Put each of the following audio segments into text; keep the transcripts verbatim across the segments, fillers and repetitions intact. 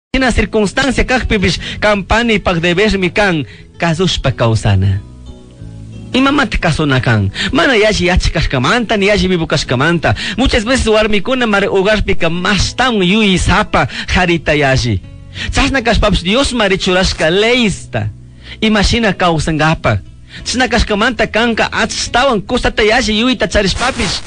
na circunstancia kakpipish kampani pagdeber mi kan kasus pa kausana. Imamat kasona kan. Mana yaji yachikas kamanta ni yaji bibukas kamanta. Muchas veces warmi kuna mare ugar pika mastam yui sapa harita yaji. Chasna kas paps Dios mare churaska leista. Imagina kausangapa. Chasna kas kamanta kanka atstawan kusata yaji yui tacharis papis.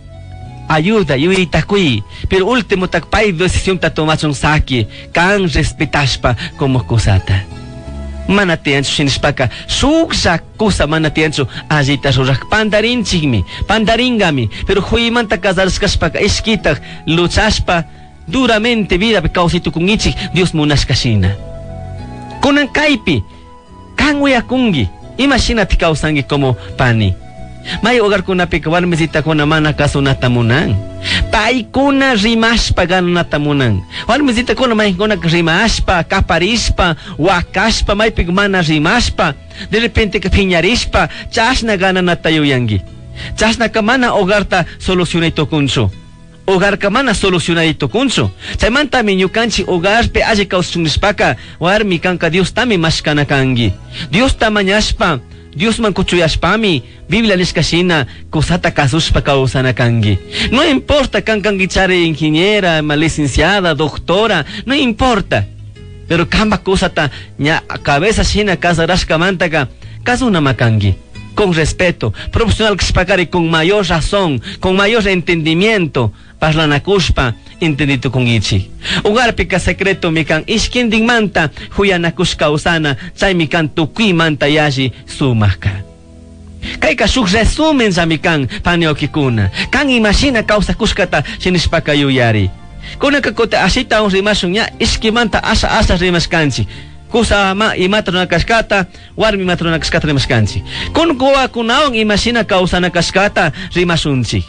Ayuda, yui takui, pero último takpai decisión ta tomachon saki, kan respetashpa como kusata. Mana tiencho shinishpaka, suksa kusa mana tiencho, ajita rurak pandarin chigmi, pandaringami, pero huimanta kazarskashpaka, eskita, luchashpa, duramente vida pe causito con ichi, Dios munashkashina. Kunan kaipi, kan kungi, imagínate causangi como pani. May hogar kuna pikawar mesita kuna mana kaso natamunan. Pai kuna rimashpa gano natamunan. War mesita kuna may kuna rimashpa, kaparishpa, wakashpa, may pigmana rimashpa. De repente que piñarishpa, chasna gana natayuyangi. Chasna kamana hogar ta solucionaito kuncho. Hogar kamana solucionaito kuncho. Chaymanta minyukanchi hogar pe aje kausunishpaka. War mi kanka Dios tami mashkana kangi. Dios tamanyashpa. Dios man kuchuyashpami, Biblia nishkashina, kusata kasushpa kausana kangi. No importa kan kangi chare ingeniera, licenciada, doctora, no importa. Pero kamba kusata, nya cabeza shina kasarashka mantaka, kasuna makangi. Con respeto, profesional kishpakari con mayor razón, con mayor entendimiento, parlanakushpa, entendido con ichi. Ugar pika secreto mikan ishkinding manta, huyanakushka usana, chay mikan tukui manta yaji sumaka. Kay kasuk resumen sa mikan paniokikuna. Kang imagina kausa kushkata shinishpaka yuyari. Kuna kakota asita un rimasung nya ishkimanta asa asa rimaskanchi. Kusa ma imatro na kaskata, warmi matro na kaskata rimaskanchi. Kun kuwa kunaong imagina kausa na kaskata rimasunchi.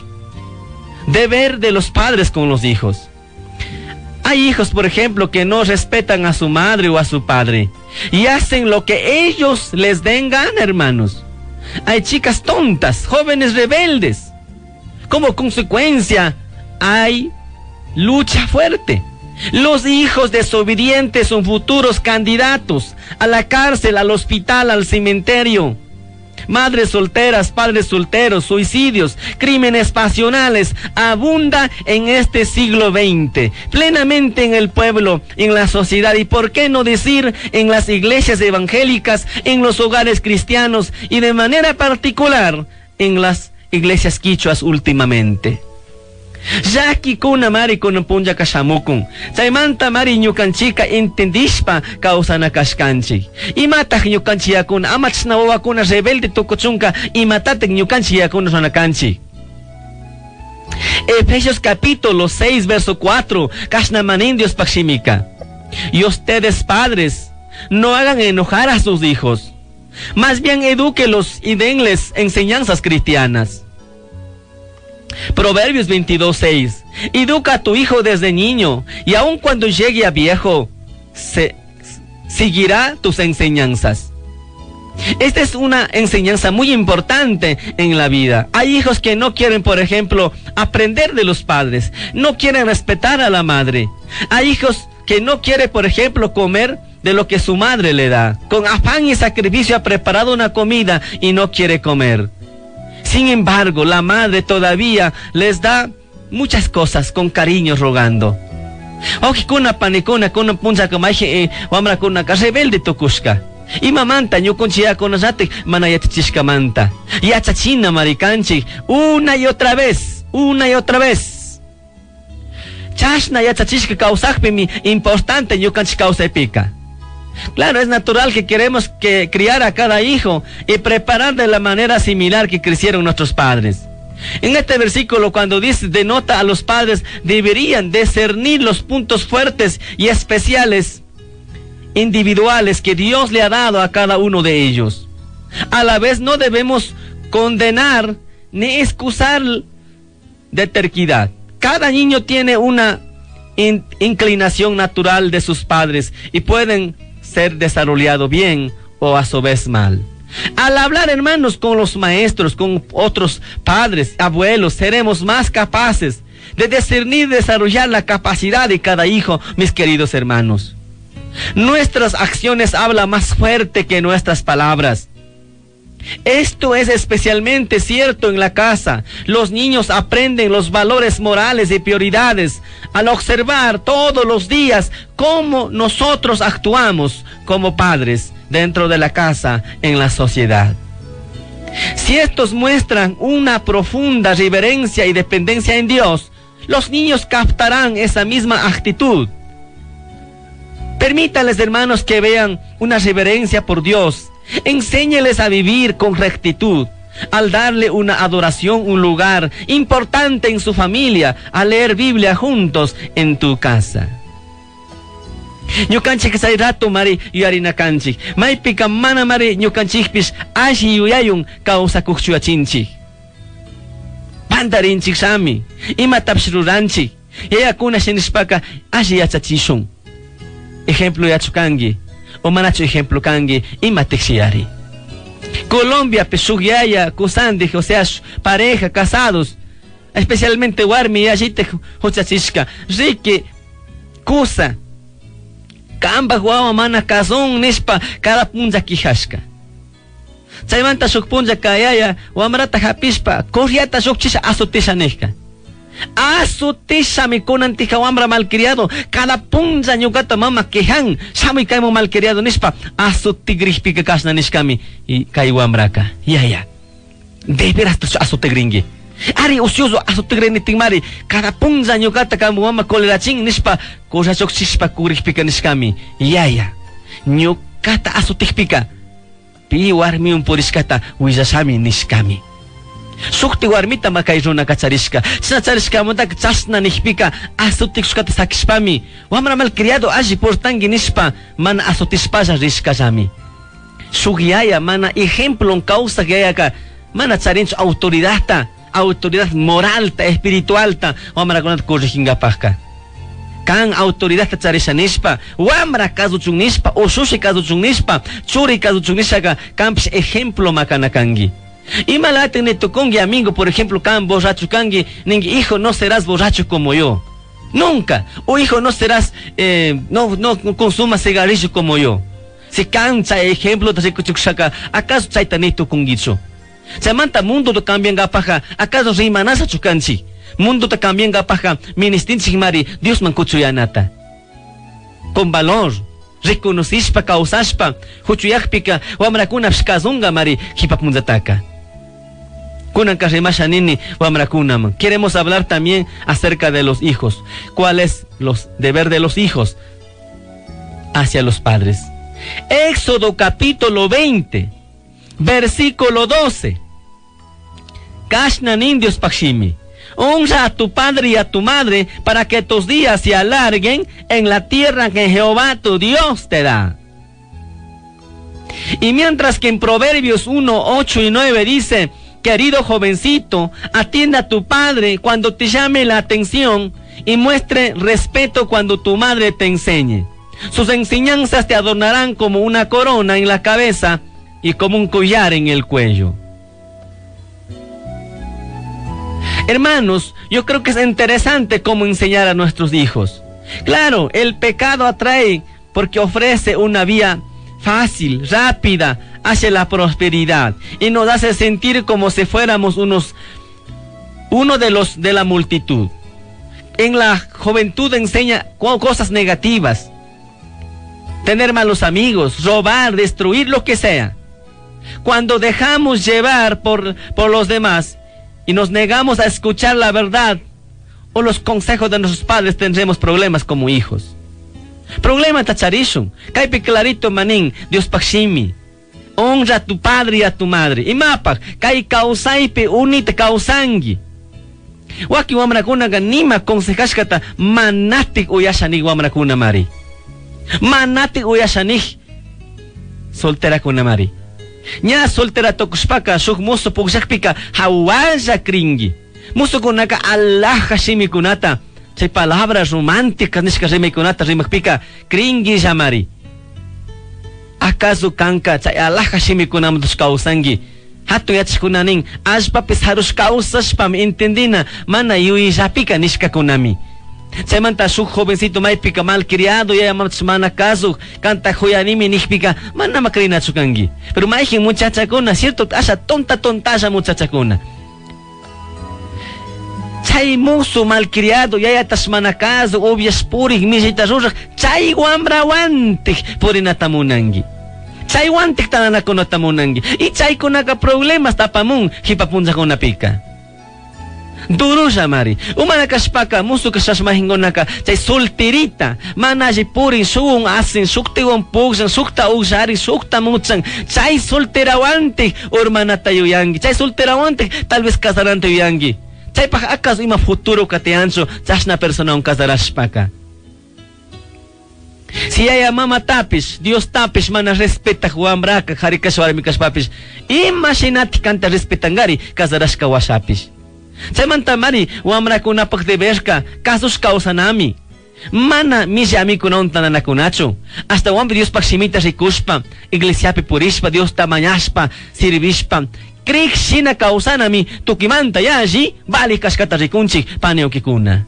Deber de los padres con los hijos. Hay hijos, por ejemplo, que no respetan a su madre o a su padre y hacen lo que ellos les den gana, hermanos. Hay chicas tontas, jóvenes rebeldes. Como consecuencia, hay lucha fuerte. Los hijos desobedientes son futuros candidatos a la cárcel, al hospital, al cementerio. Madres solteras, padres solteros, suicidios, crímenes pasionales, abunda en este siglo veinte, plenamente en el pueblo, en la sociedad y por qué no decir en las iglesias evangélicas, en los hogares cristianos y de manera particular en las iglesias quichuas últimamente. Jaki kuna mari kuna punja kashamukun. Saimanta mari nyukanchika entendishpa kausana kashkanchi. Imatak nyukanchi yakuna amach na wawa kuna rebelde tokochunka imatatek nyukanchi yakuna sonakanchi. Efesios capítulo seis verso cuatro kashnamanindios pakshimika. Y ustedes padres no hagan enojar a sus hijos, más bien edúquelos y denles enseñanzas cristianas. Proverbios veintidós seis. Educa a tu hijo desde niño y aun cuando llegue a viejo se, seguirá tus enseñanzas. Esta es una enseñanza muy importante en la vida. Hay hijos que no quieren, por ejemplo, aprender de los padres, no quieren respetar a la madre. Hay hijos que no quieren, por ejemplo, comer de lo que su madre le da. Con afán y sacrificio ha preparado una comida y no quiere comer. Sin embargo, la madre todavía les da muchas cosas con cariño rogando. Oki kuna panikuna kuna punja kamaje wamra kuna ka rebelde tokushka. Y mamanta ñukunchia kuna jate manayatichishka manta. Y achachina marikanchi una y otra vez, una y otra vez. Chashna yachachishka kausakpe mi importante ñukanchi kausepika. Claro, es natural que queremos que criar a cada hijo y preparar de la manera similar que crecieron nuestros padres. En este versículo, cuando dice denota a los padres, deberían discernir los puntos fuertes y especiales individuales que Dios le ha dado a cada uno de ellos. A la vez no debemos condenar ni excusar de terquedad. Cada niño tiene una in- inclinación natural de sus padres y pueden ser desarrollado bien o a su vez mal. Al hablar, hermanos, con los maestros, con otros padres, abuelos, seremos más capaces de discernir y desarrollar la capacidad de cada hijo, mis queridos hermanos. Nuestras acciones hablan más fuerte que nuestras palabras. Esto es especialmente cierto en la casa. Los niños aprenden los valores morales y prioridades al observar todos los días cómo nosotros actuamos como padres dentro de la casa, en la sociedad. Si estos muestran una profunda reverencia y dependencia en Dios, los niños captarán esa misma actitud. Permítanles, hermanos, que vean una reverencia por Dios. Enséñeles a vivir con rectitud, al darle una adoración, un lugar importante en su familia, a leer Biblia juntos en tu casa. Ñukanchik say rato mari yuyarinakanchik, maypika mana mari ñukanchikpish alli yuyayun kawsakuqchuyachinchik. Pantarinchik sami, imatapsh ruranchik, yayakuna shinishpaka alli yachachishun. Ejemplo yachukangi, o manacho ejemplo kangi, imatixiyari. Colombia, peshugyaya, kusandi, o sea, pareja, casados, especialmente warmi yajite hochachishka, riki, kusa, kamba guawa mana kazon nispa cada punja kijashka. Chaymanta shuk punja kayaya, wamrata hapishpa, korriata shukchisha asotisha nishka. Asotisha mi kunantika wamra malcriado, cada punja ñukata mama quejan, shami kaimo malcriado nispa, asotigrihpika kashna nishkami, y kai wamraka, ya ya. De veras asotigringi. Ari ocioso asotigrini mari, cada punja ñukata kamo mama kolerachin nispa, korachok chispa kurihpika nishkami, ya ya. Ñukata asotigpika, pi warmi un purishkata, wizashami nishkami. Sukti warmita makayruna kacharishka, china charishka montak chasna nihpika, asotikshkata sakishpami, wamra malcriado alli portangi nishpa, mana asotishpalla rishkallami. Sugyaya mana ejemplo causa gayaka, mana charincho autoridadta, autoridad moralta, espiritualta, wamra kunat corrijingapajka. Kan autoridad charisha nishpa, wamra kazuchun nishpa, oshushi kazuchun nishpa, churi kazuchun nishaka, kampish ejemplo makanakangi. Y malate netokongi amigo, por ejemplo, kan borracho kangi, ningi hijo no serás borracho como yo. Nunca. O hijo no serás, eh, no, no consumas cigarrillo como yo. Si cancha ejemplo de shaka, acaso chaitanito kungicho. Se manta mundo to cambian gapaja, acaso rimanasa chukanchi. Mundo te cambian gapaja, ministinchi mari, Dios mancuchuyanata. Con valor. Reconocishpa, causashpa, huchuyakpika, wamrakuna pshkazunga mari, hipapunzataka. Kunan kashimashanini, wamrakunam. Queremos hablar también acerca de los hijos. ¿Cuál es los deber de los hijos hacia los padres? Éxodo capítulo veinte, versículo doce. Kashnan indios pakshimi. Honra a tu padre y a tu madre para que tus días se alarguen en la tierra que Jehová tu Dios te da. Y mientras que en Proverbios uno, ocho y nueve dice, querido jovencito, atienda a tu padre cuando te llame la atención y muestre respeto cuando tu madre te enseñe. Sus enseñanzas te adornarán como una corona en la cabeza y como un collar en el cuello. Hermanos, yo creo que es interesante cómo enseñar a nuestros hijos. Claro, el pecado atrae porque ofrece una vía fácil, rápida, hacia la prosperidad y nos hace sentir como si fuéramos unos, uno de los de la multitud. En la juventud enseña cosas negativas, tener malos amigos, robar, destruir, lo que sea. Cuando dejamos llevar por, por los demás y nos negamos a escuchar la verdad o los consejos de nuestros padres, tendremos problemas como hijos. Problema tacharishun, kaipi clarito manin, Dios pakshimi. Honra a tu padre y a tu madre. Y mapa, kai kausaipi unite kausangi. Waki wamrakuna ganima consejashkata manatik uyashani wamrakuna mari. Manatik uyashani soltera kuna mari. Nya soltera tokushpaka shuk muso pukshakpika hawaya kringi. Muso kunaka alaja shimikunata. Chay palabras románticas nishka shimikunata rimakpika kringi llamari. ¿Acaso kanka chay alaja shimikunamatus kausangi? Hato yachikunanin ashpapis harush kausashpam entendina mana yui yapika nishka kunami. Se manta su jovencito mai pica mal criado, ya mana caso, canta joyanimi nixpica, mana macrina chukangi. Pero maiji muchacha cona, cierto, asa tonta tontasha muchacha cona. Chay musu malcriado, ya ya tasmana caso, obvias purig, misita ruja, chay guambra wantik, por inatamunangi. Chay wantik tanana konatamunangi. Y chay konaka problemas tapamun, hipapunza kona pica. Duro mari, umana kaspaka, musu kasas mahingonaka, chay solterita, manaji purin suung asin, sukti wan pugsan, sukta usari, sukta mutsan, chay solterawante, urmana tayoyangi, chay solterawante, tal vez casarán tayoyangi. Chay pa acaso ima futuro kateancho, chasna persona un casaraspaka. Si haya mama tapis, Dios tapis, mana respeta Juan Braca, harikaswara mikas papis, imaginati canta respetangari, casarasca wasapis. Chay manta mari, wamra kuna pagdeberka, casos causanami. Mana misi amigo non tananakunacho. Hasta wambi Dios paksimita rikuspa, iglesiapi purispa, Dios tamañaspa, sirvispa. Krik shina causanami, tukimanta ya allí, vali kaskata rikunchi, paneokikuna.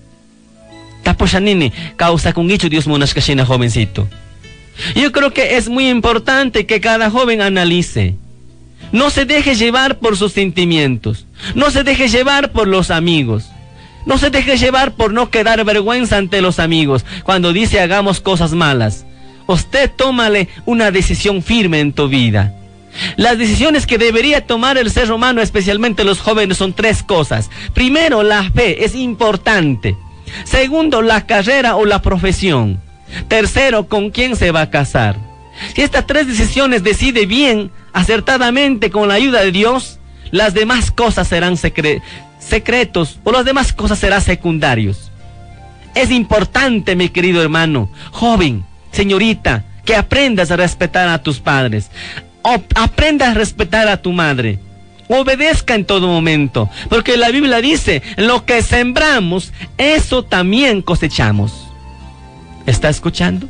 Taposhanini, causa con hicho Dios monaskashina jovencito. Yo creo que es muy importante que cada joven analice. No se deje llevar por sus sentimientos. No se deje llevar por los amigos. No se deje llevar por no quedar vergüenza ante los amigos cuando dice hagamos cosas malas. Usted tómale una decisión firme en tu vida. Las decisiones que debería tomar el ser humano, especialmente los jóvenes, son tres cosas. Primero, la fe es importante. Segundo, la carrera o la profesión. Tercero, con quién se va a casar. Si estas tres decisiones decide bien, acertadamente, con la ayuda de Dios, las demás cosas serán secre secretos o las demás cosas serán secundarios. Es importante, mi querido hermano, joven, señorita, que aprendas a respetar a tus padres. O aprendas a respetar a tu madre. Obedezca en todo momento, porque la Biblia dice, lo que sembramos, eso también cosechamos. ¿Está escuchando?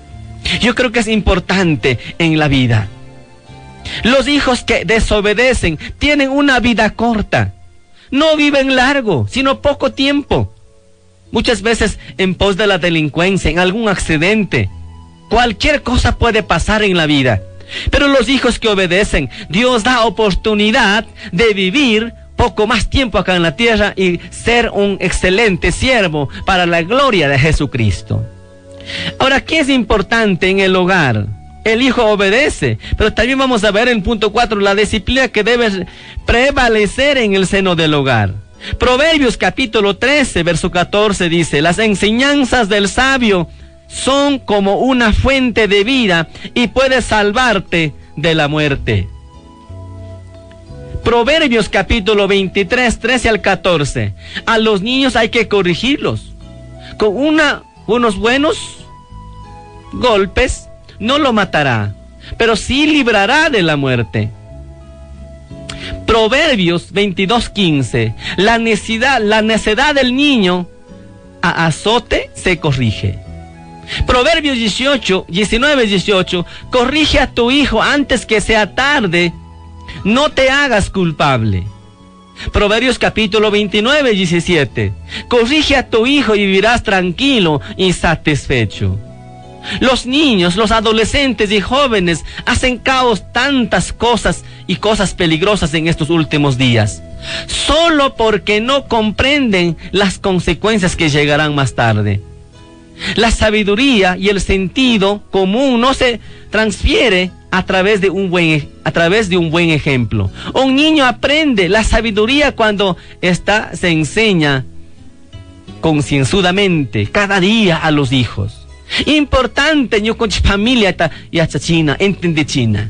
Yo creo que es importante en la vida. Los hijos que desobedecen tienen una vida corta. No viven largo, sino poco tiempo. Muchas veces en pos de la delincuencia, en algún accidente. Cualquier cosa puede pasar en la vida. Pero los hijos que obedecen, Dios da oportunidad de vivir poco más tiempo acá en la tierra y ser un excelente siervo para la gloria de Jesucristo. Ahora, ¿qué es importante en el hogar? El hijo obedece, pero también vamos a ver en punto cuatro la disciplina que debe prevalecer en el seno del hogar. Proverbios capítulo trece, verso catorce dice, las enseñanzas del sabio son como una fuente de vida y puede salvarte de la muerte. Proverbios capítulo veintitrés, trece al catorce. A los niños hay que corregirlos. Con una, unos buenos golpes no lo matará, pero sí librará de la muerte. Proverbios veintidós, quince. La necedad, la necedad del niño a azote se corrige. Proverbios dieciocho, diecinueve, dieciocho. Corrige a tu hijo antes que sea tarde. No te hagas culpable. Proverbios capítulo veintinueve, diecisiete. Corrige a tu hijo y vivirás tranquilo y satisfecho. Los niños, los adolescentes y jóvenes hacen caos tantas cosas y cosas peligrosas en estos últimos días. Solo porque no comprenden las consecuencias que llegarán más tarde. La sabiduría y el sentido común no se transfiere a través de un buen, a través de un buen ejemplo. Un niño aprende la sabiduría cuando esta se enseña concienzudamente cada día a los hijos. Importante yo con familia y hasta China, entiende China.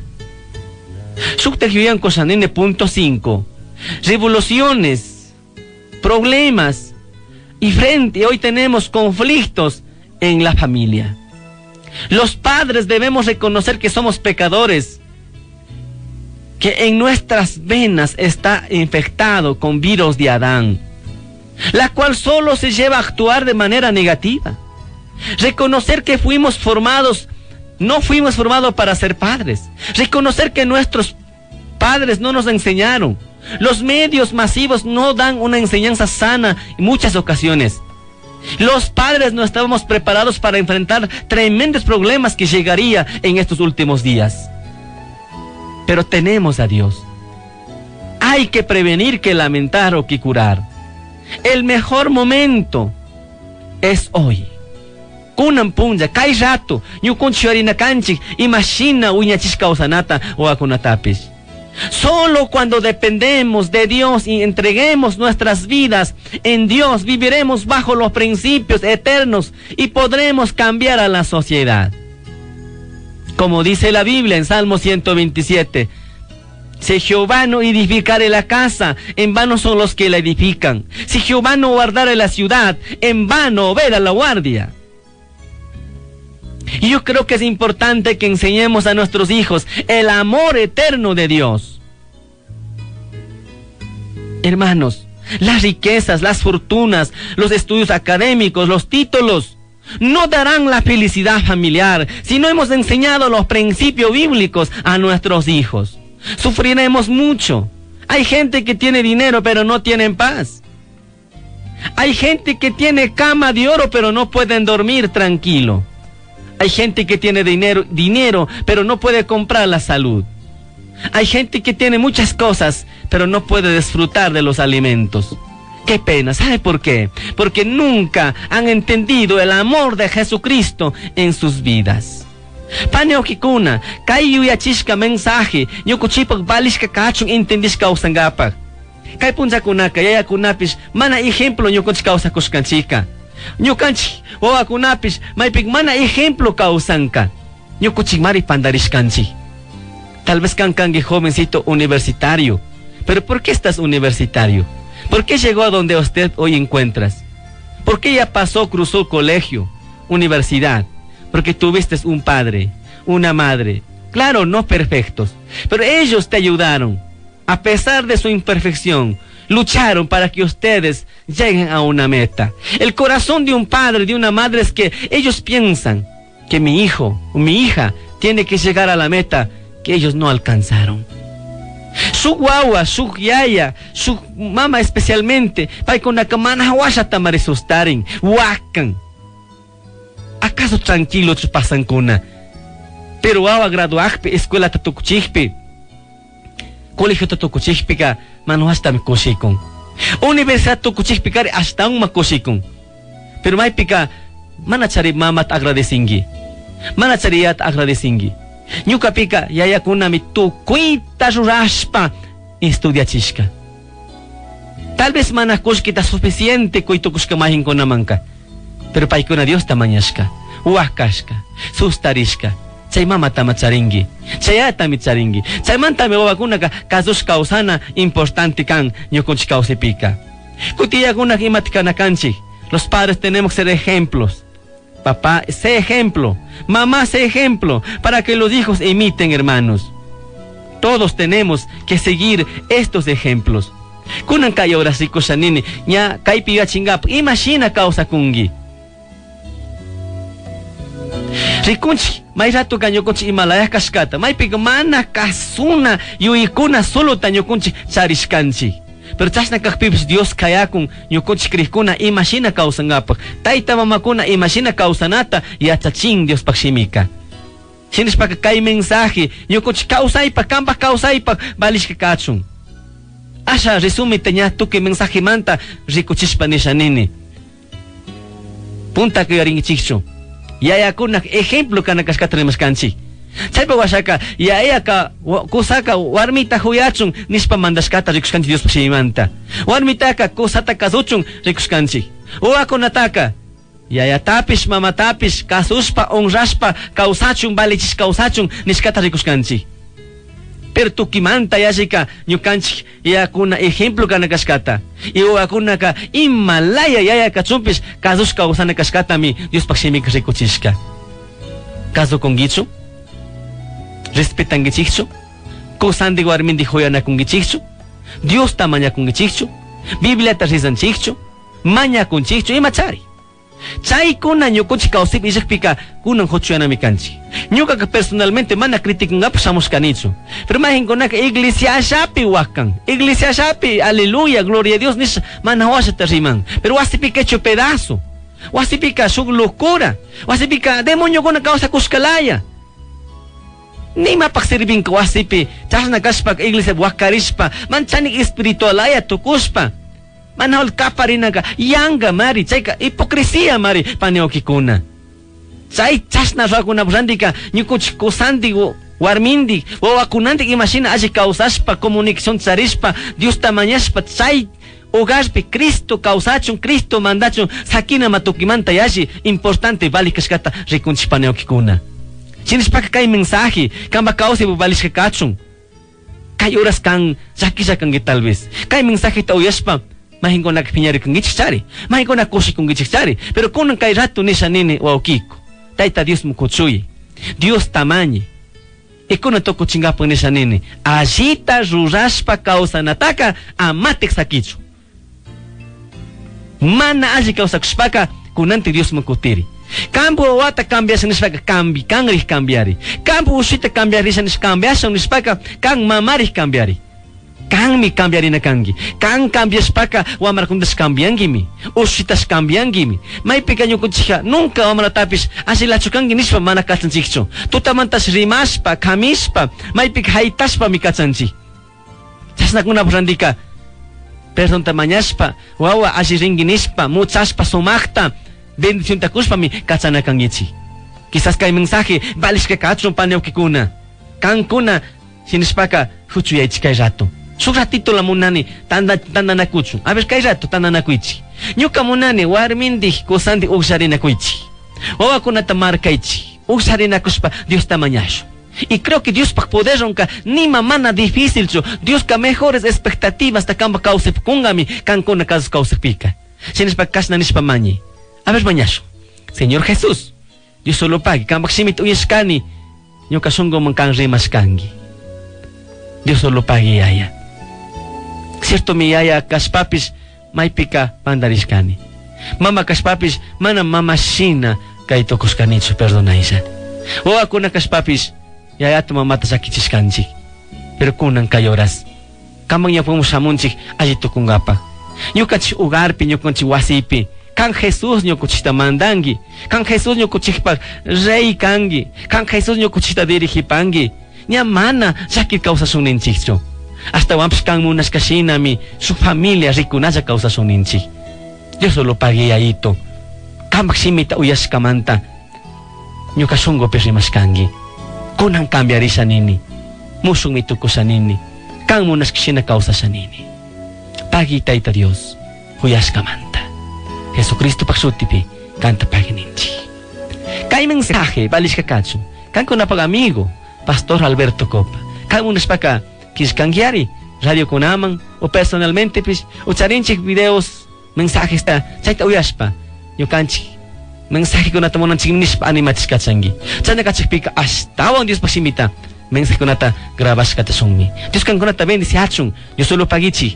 Punto cinco. Revoluciones, problemas y frente hoy tenemos conflictos en la familia. Los padres debemos reconocer que somos pecadores, que en nuestras venas está infectado con virus de Adán, la cual solo se lleva a actuar de manera negativa. Reconocer que fuimos formados, no fuimos formados para ser padres. Reconocer que nuestros padres no nos enseñaron. Los medios masivos no dan una enseñanza sana en muchas ocasiones. Los padres no estábamos preparados para enfrentar tremendos problemas que llegaría en estos últimos días. Pero tenemos a Dios. Hay que prevenir que lamentar o que curar. El mejor momento es hoy. Kunan punja, kai rato, nyukun chiorina canchi, imagina uñachis causanata o akunatapis. Solo cuando dependemos de Dios y entreguemos nuestras vidas en Dios, viviremos bajo los principios eternos y podremos cambiar a la sociedad. Como dice la Biblia en Salmo ciento veintisiete, si Jehová no edificare la casa, en vano son los que la edifican. Si Jehová no guardare la ciudad, en vano vela la guardia. Y yo creo que es importante que enseñemos a nuestros hijos el amor eterno de Dios. Hermanos, las riquezas, las fortunas, los estudios académicos, los títulos, no darán la felicidad familiar si no hemos enseñado los principios bíblicos a nuestros hijos. Sufriremos mucho. Hay gente que tiene dinero pero no tienen paz. Hay gente que tiene cama de oro pero no pueden dormir tranquilo. Hay gente que tiene dinero, dinero, pero no puede comprar la salud. Hay gente que tiene muchas cosas, pero no puede disfrutar de los alimentos. Qué pena, ¿sabe por qué? Porque nunca han entendido el amor de Jesucristo en sus vidas. Paneokikuna, kayu yachishka mensaje, ñukuchipak balishka kachun entendishka usangapak. Kay punzakunaka, yayakunapis, mana ejemplo ñukunchika usakushkanchika. Ñukanchik wawakunapis maypik mana ejemplo kausanka. Ñukuchik mari pandarishkanchik. Tal vez kankangi jovencito universitario. Pero ¿por qué estás universitario? ¿Por qué llegó a donde usted hoy encuentras? ¿Por qué ya pasó, cruzó colegio, universidad? Porque tuviste un padre, una madre. Claro, no perfectos, pero ellos te ayudaron. A pesar de su imperfección, lucharon para que ustedes lleguen a una meta. El corazón de un padre, de una madre, es que ellos piensan que mi hijo o mi hija tiene que llegar a la meta que ellos no alcanzaron. Su guagua, su yaya, su mamá especialmente, para con la camana hawasha tamaresustarin, wakan. ¿Acaso tranquilos pasan cuna? Pero awa graduajpe, escuela tatukuchikpe, colegio tatukuchikpika, mano hasta me cochicon. Universidad tatukuchikpikari hasta un macochicon. Pero may pika, manachari mamat agradecingi. Manachariat agradecingi. Ñuka pika yaya kunami tukuita rurashpa estudiachishka. Tal vez mana kushkita suficiente kuitukushka mahin kunamanka. Pero paikuna Dios tamañashka, huakashka, sustarishka. Chay mama tamacharingi, chayata micharingi. Chay manta me wawakunaka kazushka usana importante kan ñukunchika usipika. Kutiya kunak imatikana kanchi. Los padres tenemos que ser ejemplos. Papá, sé ejemplo. Mamá, sé ejemplo. Para que los hijos imiten, hermanos. Todos tenemos que seguir estos ejemplos. Kunan kaya orasiko shanini. Nya kaipiga chingap. Imagina causa kungi. Rikunchi. May rato kanyo kunchi Himalaya kashkata. May pigmana kasuna. Yuikuna solo tanyo kunchi charishkanchi. Pero chasna kakpipis Dios kayakun ñukunchik krikuna imagina kawsangapak. Tayta mamakuna imagina kawsanata yachachin Dios pakshimika. Shinishpaka kay mensaje ñukunchik kawsaypak kampak kawsaypak balishka kachun. Asha resume teña tuki mensaje manta rikuchishpa nishanini. Punta que yaringichikchu. Yayakunak ejemplo kanakashkata rimaskanchi. Chaypa washaka yaeyaka kusaka warmita huyachun nishpa mandashkata rikushkanchi Dios pashimanta. Warmitaka kusata kasuchun rikushkanchi. Uwakunataka yayatapish mamatapish kasushpa honrashpa kausachun balichish kausachun nishkata rikushkanchi. Pero tukimanta yashika ñukanchik yayakuna ejemplo kanakashkata. Y uwakunaka Himalaya yayaka chumpish kasushka usana kashkata mi Dios pashimika rikuchishka. Kaso kongichu? Respetan gichichu, cosan de guarmin de joyana con gichichu, Dios tamaña con gichichu, Biblia ta rizan chichu, maña con chichu y machari. Chay kuna ñukunchi kausip ishakpika kunan hochuyana mi kanchi. Ñuka que personalmente mana critican apsamos canichu. Pero imagín konaka iglesia shapi wakan, iglesia shapi, aleluya, gloria a Dios, nish mana washa tariman. Pero wasi piquecho pedazo. wasipika shuk locura, wasipika demonyo kuna causa kuskalaya. Ni mapaksiribing ka wasipi, tas nagaspak iglesia wakarispa, manchanik espiritualaya tukuspa. Manahol kaparinaga, yanga mari, chayka hipokresía mari, paneoki kuna. Chay chasna rakuna brandika, nyukuch kusanti warmindi, wawakunantik imagina aji causaspa, comunicación tsarispa, Dios tamañaspa, chay hogarpi Cristo causachun, Cristo mandachun, sakina matukimanta yashi, importante vali kashkata rikunchpaneoki kuna. Sinispaka kay mensaje, kamba causa bubalish kachun. Kay oras kang sakisa kang tal vez. Kay mensaje ta uyaspa, mahingo na kapinyari kang gichichari, mahingo na kusi kang gichichari, pero kunang kay rato ni sanini wa okiko. Taita Dios mo kutsuyi, Dios tamañi. E kuna toko chingapang ni sanini, ajita ruraspa causa nataka amatik sakichu. Mana aji causa kuspaka kunanti Dios mo kutiri. Campo wata cambias nispaka cambi kangri cambiari. Campo usita cambiari sanis cambias nispaka kang mamari cambiari. Kang mi cambiari na kangi. Kang cambias paka wamar kundas cambiangi mi. Usitas cambiangi mi. May pequeño kuchika nunca wamar tapis asila chukangi nispa mana katsanchikcho. Tutamantas rimaspa kamispa may pik haitaspa mi katsanchi. Tasna kuna brandika. Perdón tamañaspa wawa asiringi nispa muchaspa sumakta. Bendición takuspa mi katsana kangichi. Quizás kay mensaje balis que kachon paneo que kuna. Kan kuna sinispaka huchu ya kay rato. Su ratito la munani tanda tanda nakuchu. A ver kay rato tanda nakuichi. Nyuka munani warmindi kusandi ugsari nakuichi. Wawa kuna tamar kaichi. Ugsari nakuspa Dios tamañasho. Y creo que Dios pa poder ronca ni mamana difícil cho. Dios ka mejores expectativas ta kamba causa kungami kan kuna casos causa pica. Sinispaka kasna nispa mañi. A ver, bañaso. Señor Jesús, Dios solo pague. Kambak simit uyaskani. Nyo kasungo mangkang rimas kangi. Dios solo pague yaya. Cierto mi yaya kaspapis may pika pandariskani. Mama kaspapis mana mama sina kay tokos kanitsu perdona isa. O ako na kaspapis yaya to mamata sakichis kanji. Pero kunang kayoras. Kamang niya po mo samunchik ayito kung gapa. Nyo kach ugarpi nyo kanchi wasipi. Kan Jesús nyo kuchita mandangi, kan Jesús nyo kuchikpa rey kangi, kan Jesús nyo kuchita dirigipangi. Nya mana sakit causa suninchikcho. Hasta wamps kan munas kasina mi su familia rikunasa causa suninchi. Yo solo pagué ahito. Kan maksimita uyas kamanta. Nyo kasungo perimas kangi. Kunang cambiari sanini. Musung mituko sanini. Kan munas kasina causa sanini. Pagi taita Dios. Uyas kamanta. Jesucristo pagsutipi, kanta pagininchi. Kay mensaje, balis kakachu. Kan ko na pag-amigo, Pastor Alberto Copa. Kay munas pa ka, kiskangyari, radio ko namang, o personalmente, pis, o charinchik videos, mensajes ta, chay ta uyas pa, yung kanchi. Mensaje ko na tamo ng chingnis pa animatis katsangi. Chay na kachikpika, astawang Diyos pasimita. Mensaje ko na ta, grabas katasungmi. Diyos kan ko na ta, bendisi hachung, Diyos solo pagichi.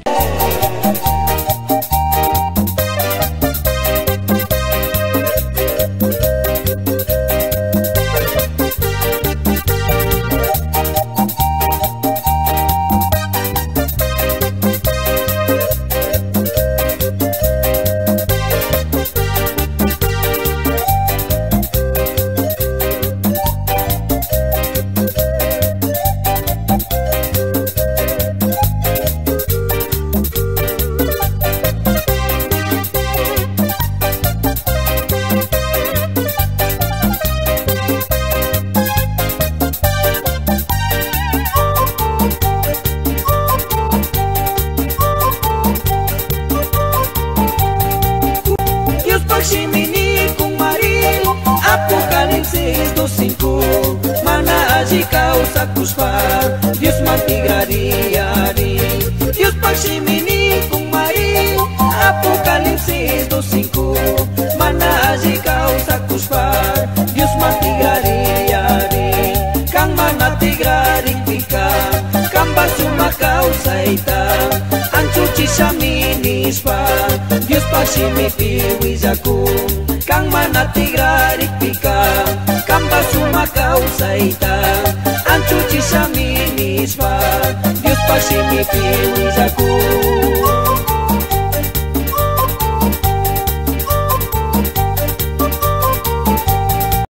Dios mantigariari, Dios paksimini kung mai, Apocalipsis dos cinco, mana aji causa kuspar, Dios mantigariari, kang mana tigari pika, kang basuma causa ita, anchuchi saminispa, Dios paksimi piwizaku, kang mana tigari pika, kang basuma causa ita. Anchuchi sa minispa, Dios pagsimi piwizaku.